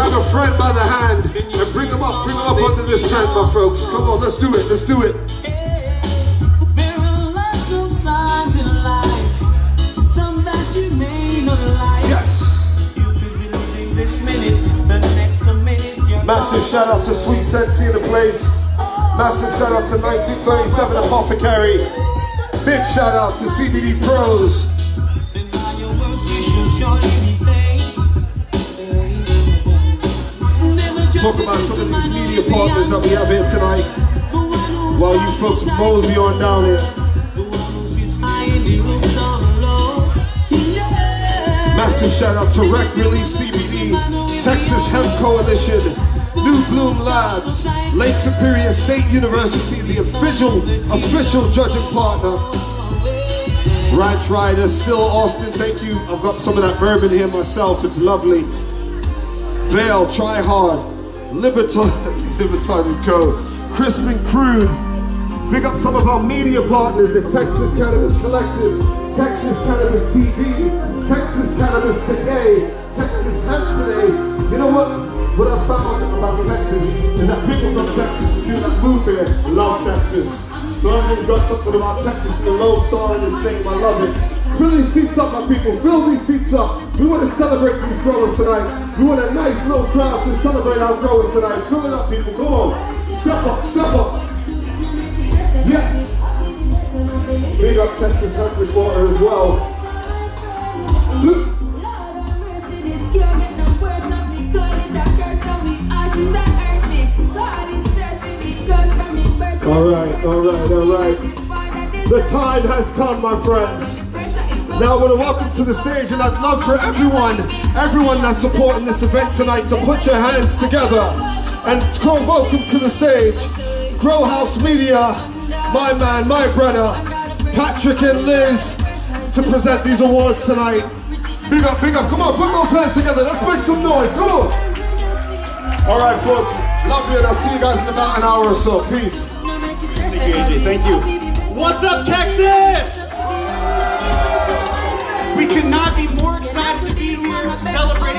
Grab a friend by the hand and bring them up onto this tent, my folks. Come on, let's do it, let's do it. There are lots of signs in life, some that you may not like. Yes. You could be living this minute, the next minute you're Massive shout out to Sweet Sensei in the place. Massive shout out to 1937 Apothecary. Big shout out to CBD Pros. Talk about some of these media partners that we have here tonight while you folks mosey on down here. Massive shout out to Rec Relief CBD, Texas Hemp Coalition, New Bloom Labs, Lake Superior State University, the official judging partner. Ranch Rider, Still Austin, thank you. I've got some of that bourbon here myself, it's lovely. Vale, Try Hard, Libertad & Co, Crisp and Crude. Big up some of our media partners, the Texas Cannabis Collective, Texas Cannabis TV, Texas Cannabis Today, Texas Hemp Today. You know what I found about Texas is that people from Texas who do that move here love Texas. So everything's got something about Texas and the Lone Star in this thing. I love it. Fill these seats up, my people. Fill these seats up. We want to celebrate these growers tonight. We want a nice little crowd to celebrate our growers tonight. Fill it up, people. Come on. Step up, step up. Yes. Big up Texas Hemp Reporter as well. All right. The time has come, my friends. Now I want to welcome to the stage, and I'd love for everyone that's supporting this event tonight to put your hands together and call welcome to the stage, Grow House Media, my man, my brother, Patrick and Liz, to present these awards tonight. Big up, come on, put those hands together, let's make some noise, come on. All right, folks, love you, and I'll see you guys in about an hour or so. Peace. Thank you, AJ, thank you. What's up, Texas? We could not be more excited to be here celebrating